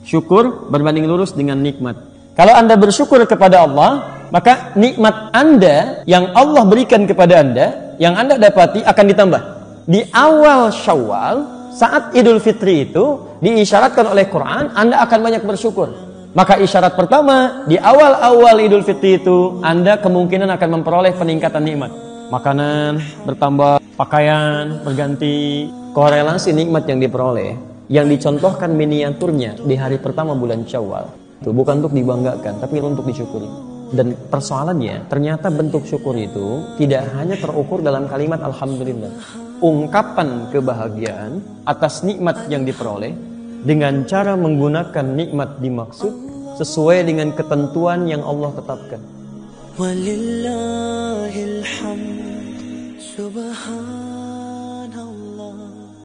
Syukur berbanding lurus dengan nikmat. Kalau Anda bersyukur kepada Allah, maka nikmat Anda yang Allah berikan kepada Anda, yang Anda dapati akan ditambah. Di awal Syawal, saat Idul Fitri itu diisyaratkan oleh Quran, Anda akan banyak bersyukur. Maka isyarat pertama, di awal-awal Idul Fitri itu, Anda kemungkinan akan memperoleh peningkatan nikmat. Makanan bertambah, pakaian berganti, korelasi nikmat yang diperoleh. Yang dicontohkan miniaturnya di hari pertama bulan Syawal. Itu bukan untuk dibanggakan, tapi untuk disyukuri. Dan persoalannya, ternyata bentuk syukur itu tidak hanya terukur dalam kalimat Alhamdulillah. Ungkapan kebahagiaan atas nikmat yang diperoleh dengan cara menggunakan nikmat dimaksud sesuai dengan ketentuan yang Allah tetapkan. Walillahil hamd subhan